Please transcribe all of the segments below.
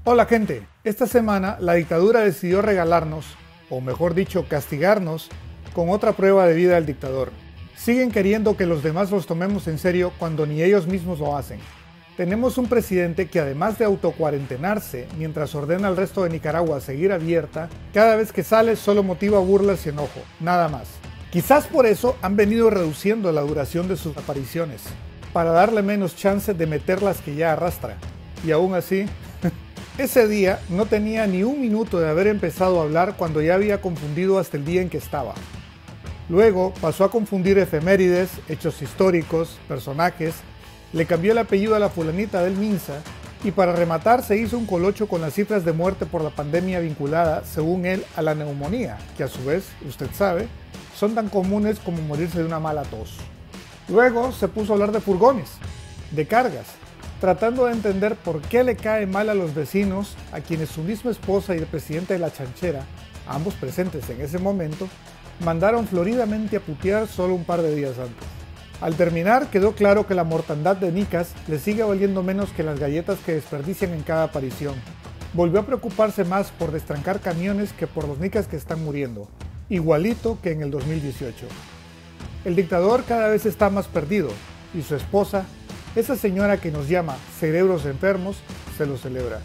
Hola gente, esta semana la dictadura decidió regalarnos, o mejor dicho castigarnos, con otra prueba de vida del dictador. Siguen queriendo que los demás los tomemos en serio cuando ni ellos mismos lo hacen. Tenemos un presidente que además de autocuarentenarse mientras ordena al resto de Nicaragua a seguir abierta, cada vez que sale solo motiva burlas y enojo, nada más. Quizás por eso han venido reduciendo la duración de sus apariciones, para darle menos chance de meter las que ya arrastra. Y aún así, ese día no tenía ni un minuto de haber empezado a hablar cuando ya había confundido hasta el día en que estaba. Luego pasó a confundir efemérides, hechos históricos, personajes, le cambió el apellido a la fulanita del Minsa y para rematar se hizo un colocho con las cifras de muerte por la pandemia vinculada, según él, a la neumonía, que a su vez, usted sabe, son tan comunes como morirse de una mala tos. Luego se puso a hablar de furgones, de cargas, tratando de entender por qué le cae mal a los vecinos a quienes su misma esposa y el presidente de la chanchera, ambos presentes en ese momento, mandaron floridamente a putear solo un par de días antes. Al terminar quedó claro que la mortandad de Nicas le sigue valiendo menos que las galletas que desperdician en cada aparición. Volvió a preocuparse más por destrancar camiones que por los Nicas que están muriendo, igualito que en el 2018. El dictador cada vez está más perdido y su esposa, esa señora que nos llama cerebros enfermos, se lo celebra.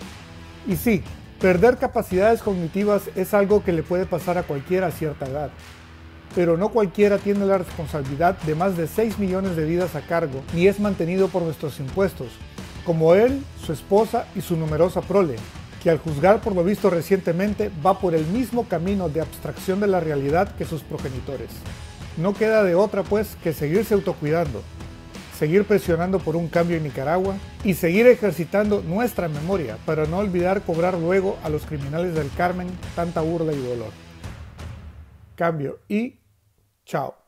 Y sí, perder capacidades cognitivas es algo que le puede pasar a cualquiera a cierta edad, pero no cualquiera tiene la responsabilidad de más de 6 millones de vidas a cargo ni es mantenido por nuestros impuestos, como él, su esposa y su numerosa prole, que al juzgar por lo visto recientemente va por el mismo camino de abstracción de la realidad que sus progenitores. No queda de otra pues que seguirse autocuidando, seguir presionando por un cambio en Nicaragua y seguir ejercitando nuestra memoria para no olvidar cobrar luego a los criminales del Carmen tanta burla y dolor. Cambio y chao.